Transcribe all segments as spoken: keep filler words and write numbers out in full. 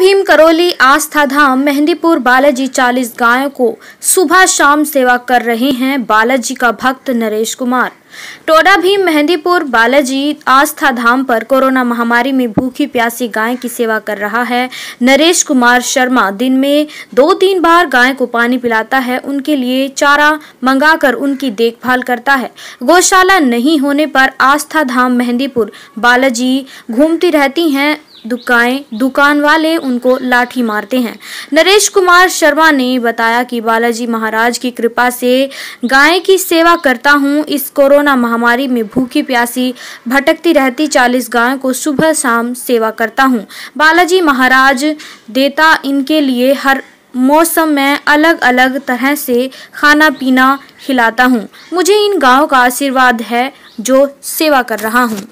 भीम करौली आस्था धाम मेहंदीपुर बालाजी चालीस गायों को सुबह शाम सेवा कर रहे हैं बालाजी का भक्त नरेश कुमार। टोडा भीम मेहंदीपुर बालाजी आस्था धाम पर कोरोना महामारी में भूखी प्यासी गाय की सेवा कर रहा है नरेश कुमार शर्मा। दिन में दो तीन बार गाय को पानी पिलाता है, उनके लिए चारा मंगाकर उनकी देखभाल करता है। गौशाला नहीं होने पर आस्था धाम मेहंदीपुर बालाजी घूमती रहती हैं। दुकाएं दुकान वाले उनको लाठी मारते हैं। नरेश कुमार शर्मा ने बताया कि बालाजी महाराज की कृपा से गाय की सेवा करता हूं। इस कोरोना महामारी में भूखी प्यासी भटकती रहती चालीस गायों को सुबह शाम सेवा करता हूं। बालाजी महाराज देता इनके लिए हर मौसम में अलग अलग तरह से खाना पीना खिलाता हूं। मुझे इन गायों का आशीर्वाद है जो सेवा कर रहा हूं।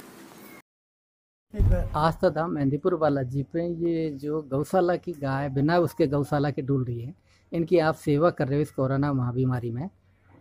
आस्था धाम मेहंदीपुर बालाजी पे ये जो गौशाला की गाय बिना उसके गौशाला के डूल रही है, इनकी आप सेवा कर रहे हो इस कोरोना महाबीमारी में।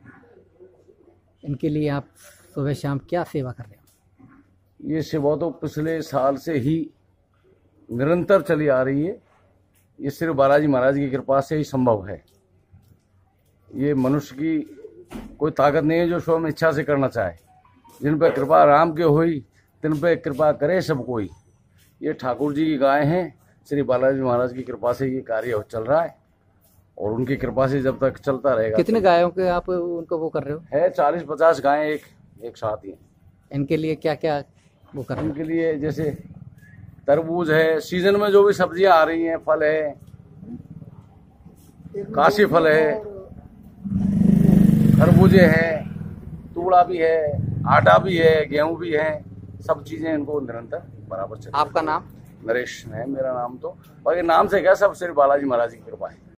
इनके लिए आप सुबह शाम क्या सेवा कर रहे हो? ये सेवा तो पिछले साल से ही निरंतर चली आ रही है। ये सिर्फ बालाजी महाराज की कृपा से ही संभव है। ये मनुष्य की कोई ताकत नहीं है जो स्वयं इच्छा से करना चाहे। जिन पर कृपा राम के हुई तिन पे कृपा करे सब कोई। ये ठाकुर जी की गाय हैं। श्री बालाजी महाराज की कृपा से ये कार्य चल रहा है और उनकी कृपा से जब तक चलता रहेगा। कितने गायों के आप उनको वो कर रहे हो? है चालीस पचास गायें एक एक साथ ही। इनके लिए क्या क्या वो कर रहे हो? इनके लिए जैसे तरबूज है, सीजन में जो भी सब्जियां आ रही हैं, फल है, काशी फल है, खरबूजे हैं, तूड़ा भी है, आटा भी है, गेहूं भी है, सब चीजें इनको निरंतर बराबर चलती। आपका नाम? नरेश है मेरा नाम। तो बाकी नाम से क्या, सब सिर्फ बालाजी महाराज की कृपा है।